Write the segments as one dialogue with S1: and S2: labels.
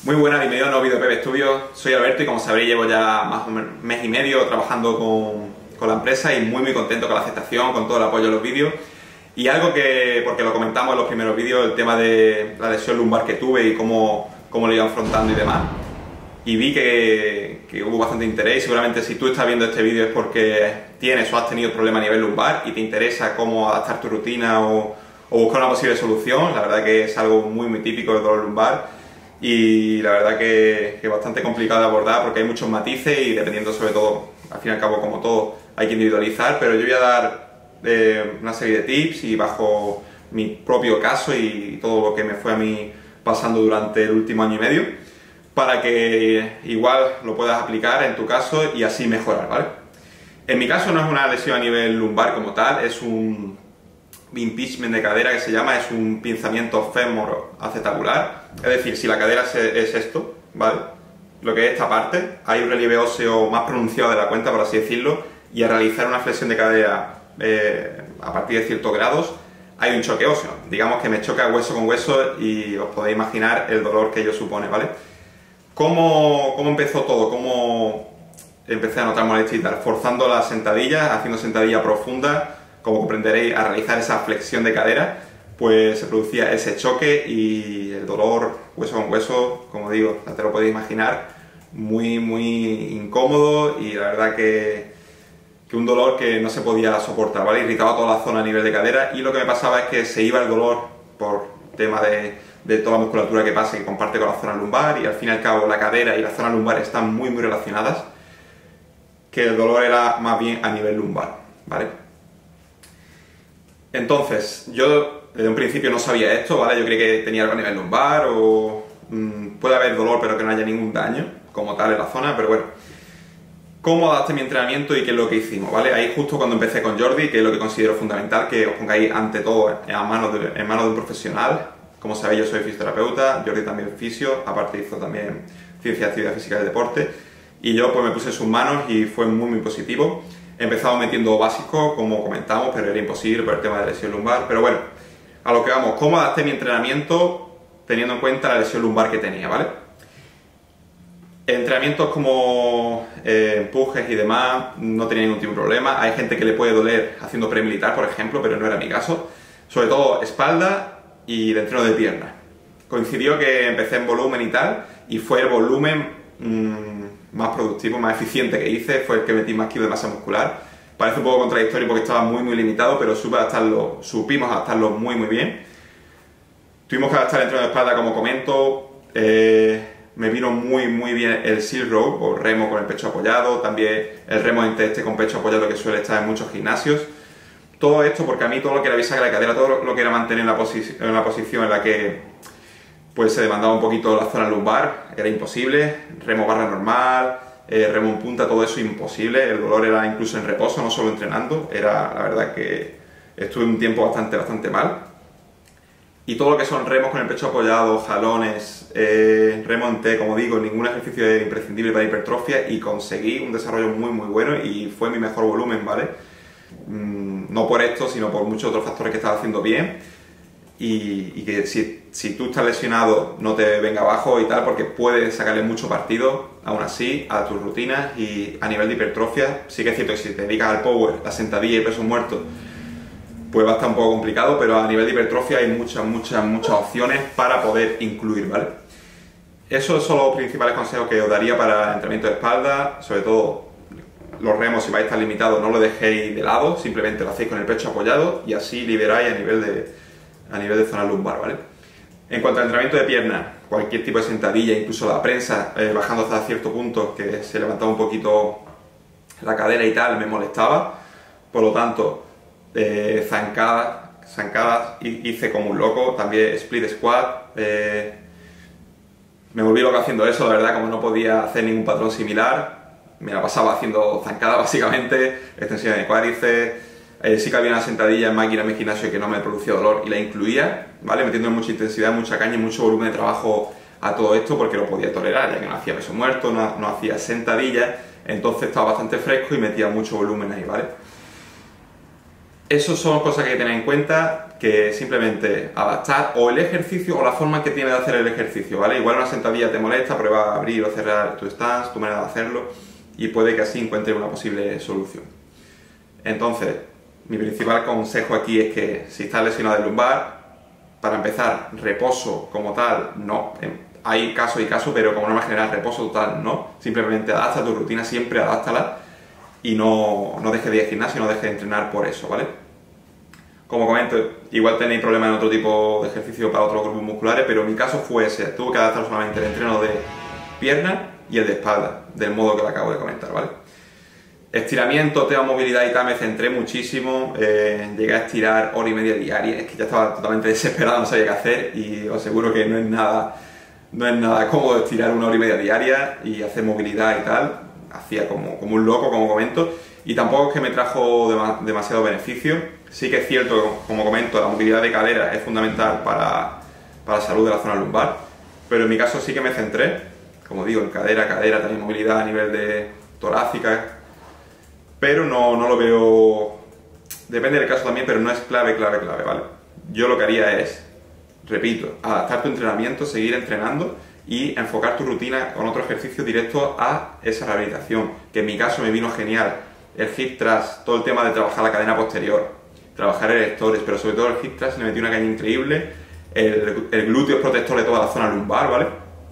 S1: Muy buenas, bienvenido a un nuevo vídeo de Pepe Studio. Soy Alberto y como sabréis llevo ya más o menos un mes y medio trabajando con la empresa y muy contento con la aceptación, con todo el apoyo en los vídeos. Y algo que, porque lo comentamos en los primeros vídeos, el tema de la lesión lumbar que tuve y cómo lo iba afrontando y demás. Y vi que hubo bastante interés y seguramente si tú estás viendo este vídeo es porque tienes o has tenido problemas a nivel lumbar y te interesa cómo adaptar tu rutina o buscar una posible solución. La verdad que es algo muy típico del dolor lumbar. Y la verdad que es bastante complicado de abordar porque hay muchos matices y dependiendo sobre todo, al fin y al cabo como todo, hay que individualizar, pero yo voy a dar una serie de tips y bajo mi propio caso y todo lo que me fue a mí pasando durante el último año y medio para que igual lo puedas aplicar en tu caso y así mejorar, ¿vale? En mi caso no es una lesión a nivel lumbar como tal, es un impingement de cadera que se llama, es un pinzamiento fémoro-acetabular, es decir, si la cadera es esto, ¿vale? Lo que es esta parte, hay un relieve óseo más pronunciado de la cuenta, por así decirlo, y al realizar una flexión de cadera a partir de ciertos grados, hay un choque óseo, digamos que me choca hueso con hueso y os podéis imaginar el dolor que ello supone, ¿vale? ¿Cómo empezó todo? ¿Cómo empecé a notar molestia y tal? Forzando las sentadillas, haciendo sentadilla profunda. Como comprenderéis, al realizar esa flexión de cadera, pues se producía ese choque y el dolor hueso con hueso, como digo, ya te lo podéis imaginar, muy incómodo y la verdad que un dolor que no se podía soportar, ¿vale? Irritaba toda la zona a nivel de cadera y lo que me pasaba es que se iba el dolor por tema de toda la musculatura que pasa y comparte con la zona lumbar y al fin y al cabo la cadera y la zona lumbar están muy relacionadas, que el dolor era más bien a nivel lumbar, ¿vale? Entonces, yo desde un principio no sabía esto, ¿vale? Yo creí que tenía algo a nivel lumbar o puede haber dolor pero que no haya ningún daño como tal en la zona, pero bueno. ¿Cómo adapté mi entrenamiento y qué es lo que hicimos, ¿vale? Ahí justo cuando empecé con Jordi, que es lo que considero fundamental, que os pongáis ante todo en manos de un profesional. Como sabéis, yo soy fisioterapeuta, Jordi también fisio, aparte hizo también ciencia de actividad física y deporte. Y yo pues me puse en sus manos y fue muy positivo. Empezamos metiendo básicos, como comentamos, pero era imposible por el tema de lesión lumbar. Pero bueno, a lo que vamos, ¿cómo adapté mi entrenamiento teniendo en cuenta la lesión lumbar que tenía, ¿vale? Entrenamientos como empujes y demás no tenía ningún tipo de problema. Hay gente que le puede doler haciendo premilitar, por ejemplo, pero no era mi caso. Sobre todo espalda y de entreno de pierna. Coincidió que empecé en volumen y tal, y fue el volumen más productivo, más eficiente que hice, fue el que metí más kilos de masa muscular. Parece un poco contradictorio porque estaba muy limitado, pero supimos adaptarlo muy bien. Tuvimos que adaptar el entreno de espalda, como comento. Me vino muy bien el seal row o remo con el pecho apoyado, también el remo en teste con pecho apoyado que suele estar en muchos gimnasios. Todo esto porque a mí todo lo que era bisagra de cadera, todo lo que era mantener en la posición en la que pues se demandaba un poquito la zona lumbar, era imposible. Remo barra normal, remo en punta, todo eso imposible. El dolor era incluso en reposo, no solo entrenando. Era, la verdad que estuve un tiempo bastante mal. Y todo lo que son remos con el pecho apoyado, jalones, remo en T, como digo, ningún ejercicio es imprescindible para hipertrofia y conseguí un desarrollo muy bueno y fue mi mejor volumen, ¿vale? No por esto, sino por muchos otros factores que estaba haciendo bien. Y que si tú estás lesionado no te venga abajo y tal, porque puedes sacarle mucho partido, aún así, a tus rutinas y a nivel de hipertrofia. Sí que es cierto que si te dedicas al power, la sentadilla y peso muerto, pues va a estar un poco complicado, pero a nivel de hipertrofia hay muchas opciones para poder incluir, ¿vale? Esos son los principales consejos que os daría para entrenamiento de espalda, sobre todo los remos, si vais a estar limitados, no lo dejéis de lado, simplemente lo hacéis con el pecho apoyado y así liberáis a nivel de zona lumbar, ¿vale? En cuanto al entrenamiento de pierna, cualquier tipo de sentadilla, incluso la prensa, bajando hasta cierto punto, que se levantaba un poquito la cadera y tal, me molestaba. Por lo tanto, zancadas hice como un loco, también split squat. Me volví loco haciendo eso, la verdad, como no podía hacer ningún patrón similar. Me la pasaba haciendo zancadas básicamente, extensiones de cuádriceps. Sí que había una sentadilla en máquina en mi gimnasio que no me producía dolor y la incluía, ¿vale? Metiendo mucha intensidad, mucha caña y mucho volumen de trabajo a todo esto porque lo podía tolerar, ya que no hacía peso muerto, no hacía sentadillas, entonces estaba bastante fresco y metía mucho volumen ahí, ¿vale? Eso son cosas que hay que tener en cuenta, que simplemente adaptar o el ejercicio o la forma que tiene de hacer el ejercicio, ¿vale? Igual una sentadilla te molesta, prueba a abrir o cerrar tu stance, tu manera de hacerlo, y puede que así encuentres una posible solución. Entonces, mi principal consejo aquí es que si estás lesionado del lumbar, para empezar, reposo como tal, no. Hay casos y casos, pero como norma general, reposo total, no. Simplemente adapta tu rutina, siempre adáptala y no dejes de ir al gimnasio, no dejes de entrenar por eso, ¿vale? Como comento, igual tenéis problemas en otro tipo de ejercicio para otros grupos musculares, pero mi caso fue ese. Tuve que adaptar solamente el entreno de pierna y el de espalda, del modo que lo acabo de comentar, ¿vale? Estiramiento, tema movilidad y tal, me centré muchísimo, llegué a estirar hora y media diaria, es que ya estaba totalmente desesperado, no sabía qué hacer y os aseguro que no es nada cómodo estirar una hora y media diaria y hacer movilidad y tal, hacía como un loco, como comento, y tampoco es que me trajo demasiado beneficio. Sí que es cierto, como comento, la movilidad de cadera es fundamental para la salud de la zona lumbar, pero en mi caso sí que me centré, como digo, en cadera, también movilidad a nivel de torácica, pero no lo veo, depende del caso también, pero no es clave, ¿vale? Yo lo que haría es, repito, adaptar tu entrenamiento, seguir entrenando y enfocar tu rutina con otro ejercicio directo a esa rehabilitación, que en mi caso me vino genial el hip thrust, todo el tema de trabajar la cadena posterior, trabajar erectores, pero sobre todo el hip thrust le metí una caña increíble, el glúteo protector de toda la zona lumbar, ¿vale?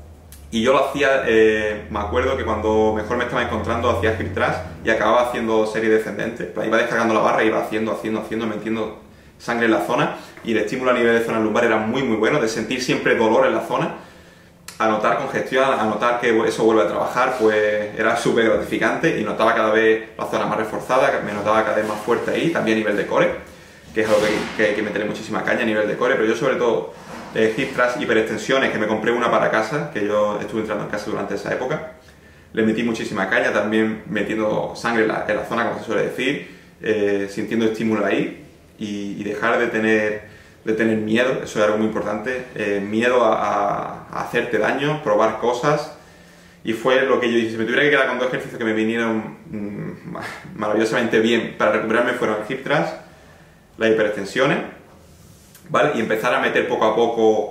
S1: Y yo lo hacía, me acuerdo que cuando mejor me estaba encontrando hacía hip thrust y acababa haciendo serie descendente, iba descargando la barra, iba haciendo, metiendo sangre en la zona y el estímulo a nivel de zona lumbar era muy bueno, de sentir siempre dolor en la zona, a notar congestión, a notar que eso vuelve a trabajar, pues era súper gratificante y notaba cada vez la zona más reforzada, me notaba cada vez más fuerte ahí, también a nivel de core, que es algo que hay que meterle muchísima caña a nivel de core, pero yo sobre todo hip thrust, hiperextensiones, que me compré una para casa, que yo estuve entrando en casa durante esa época, le metí muchísima caña, también metiendo sangre en la zona, como se suele decir, sintiendo estímulo ahí y dejar de tener miedo, eso es algo muy importante, miedo a hacerte daño, probar cosas, y fue lo que yo dije, si me tuviera que quedar con dos ejercicios que me vinieron maravillosamente bien para recuperarme fueron el hip thrust, las hiperextensiones, ¿vale? Y empezar a meter poco a poco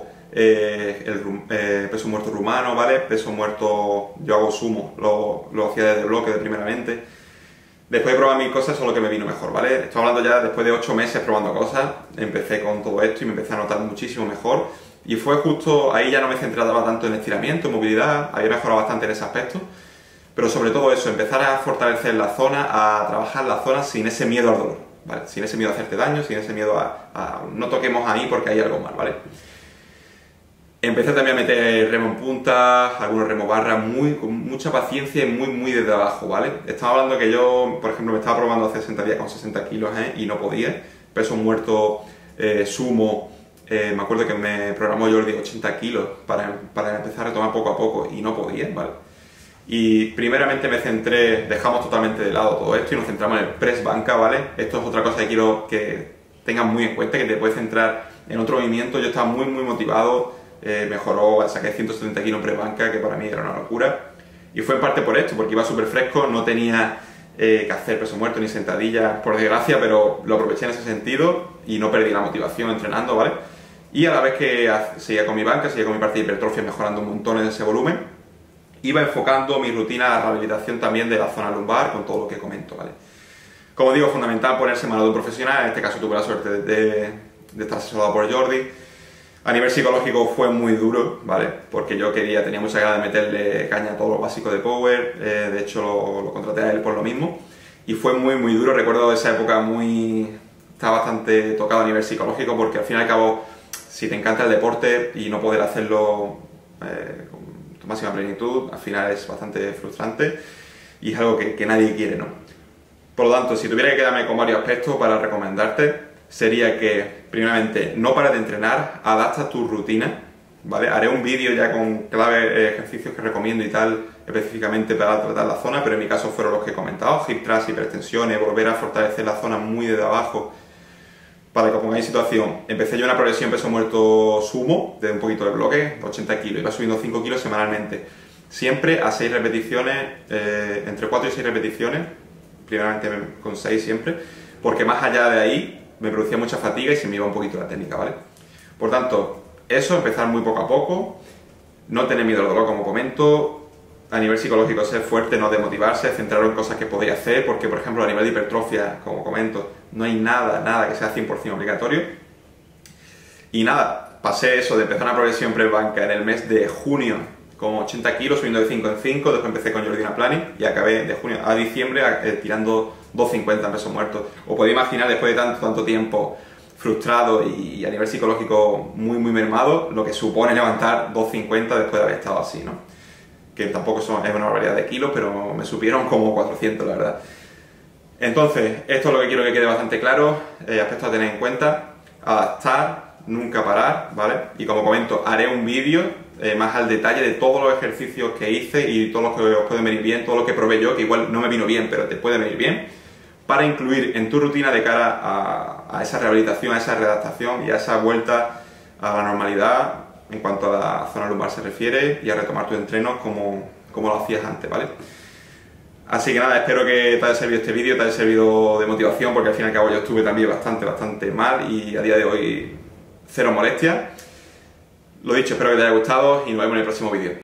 S1: el peso muerto rumano, ¿vale? Peso muerto, yo hago sumo, lo hacía desde bloque de primeramente. Después de probar mil cosas, eso es lo que me vino mejor, ¿vale? Estoy hablando ya después de 8 meses probando cosas, empecé con todo esto y me empecé a notar muchísimo mejor. Y fue justo, ahí ya no me centraba tanto en estiramiento, en movilidad, había mejorado bastante en ese aspecto. Pero sobre todo eso, empezar a fortalecer la zona, a trabajar la zona sin ese miedo al dolor, ¿vale? Sin ese miedo a hacerte daño, sin ese miedo a no toquemos ahí porque hay algo mal, ¿vale? Empecé también a meter remo en punta, algunos remo barra, con mucha paciencia y muy desde abajo, ¿vale? Estaba hablando que yo, por ejemplo, me estaba probando hace 60 días con 60 kilos, y no podía. Peso muerto, sumo, me acuerdo que me programó Jordi 80 kilos para empezar a tomar poco a poco y no podía, ¿vale? Y primeramente me centré, dejamos totalmente de lado todo esto y nos centramos en el press banca, ¿vale? Esto es otra cosa que quiero que tengan muy en cuenta, que te puedes centrar en otro movimiento. Yo estaba muy motivado, mejoró, saqué 170 kilos en press banca, que para mí era una locura. Y fue en parte por esto, porque iba súper fresco, no tenía que hacer peso muerto ni sentadillas, por desgracia, pero lo aproveché en ese sentido y no perdí la motivación entrenando, ¿vale? Y a la vez que seguía con mi banca, seguía con mi parte de hipertrofia, mejorando un montón en ese volumen, iba enfocando mi rutina a rehabilitación también de la zona lumbar con todo lo que comento, ¿vale? Como digo, fundamental ponerse en manos de un profesional. En este caso tuve la suerte de estar asesorado por Jordi. A nivel psicológico fue muy duro, ¿vale? Porque yo tenía mucha ganas de meterle caña a todo lo básico de Power, de hecho lo contraté a él por lo mismo, y fue muy duro. Recuerdo esa época estaba bastante tocado a nivel psicológico, porque al fin y al cabo, si te encanta el deporte y no poder hacerlo con tu máxima plenitud, al final es bastante frustrante y es algo que nadie quiere, ¿no? Por lo tanto, si tuviera que quedarme con varios aspectos para recomendarte, sería que, primeramente, no pares de entrenar, adapta tu rutina, ¿vale? Haré un vídeo ya con clave ejercicios que recomiendo y tal, específicamente para tratar la zona, pero en mi caso fueron los que he comentado: hip thrust, hiperextensiones, volver a fortalecer la zona muy desde abajo. Para que os pongáis en situación, empecé yo una progresión peso muerto sumo, de un poquito de bloque, 80 kilos, iba subiendo 5 kilos semanalmente, siempre a 6 repeticiones, entre 4 y 6 repeticiones, primeramente con 6 siempre, porque más allá de ahí me producía mucha fatiga y se me iba un poquito la técnica, ¿vale? Por tanto, eso, empezar muy poco a poco, no tener miedo al dolor, como comento, a nivel psicológico ser fuerte, no desmotivarse, centraros en cosas que podéis hacer, porque por ejemplo a nivel de hipertrofia, como comento, no hay nada que sea 100% obligatorio. Y nada, pasé eso de empezar una progresión pre-banca en el mes de junio con 80 kilos, subiendo de 5 en 5, después empecé con Jordi Planning y acabé de junio a diciembre tirando 250 en pesos muertos. Os podéis imaginar, después de tanto tiempo frustrado y a nivel psicológico muy mermado, lo que supone levantar 250 después de haber estado así, ¿no? Que tampoco es una barbaridad de kilos, pero me supieron como 400, la verdad. Entonces, esto es lo que quiero que quede bastante claro, aspectos a tener en cuenta: adaptar, nunca parar, ¿vale? Y como comento, haré un vídeo más al detalle de todos los ejercicios que hice y todos los que os pueden venir bien, todo lo que probé yo, que igual no me vino bien, pero te puede venir bien, para incluir en tu rutina de cara a esa rehabilitación, a esa readaptación y a esa vuelta a la normalidad en cuanto a la zona lumbar se refiere, y a retomar tus entrenos como lo hacías antes, ¿vale? Así que nada, espero que te haya servido este vídeo, te haya servido de motivación, porque al fin y al cabo yo estuve también bastante mal y a día de hoy cero molestias. Lo dicho, espero que te haya gustado y nos vemos en el próximo vídeo.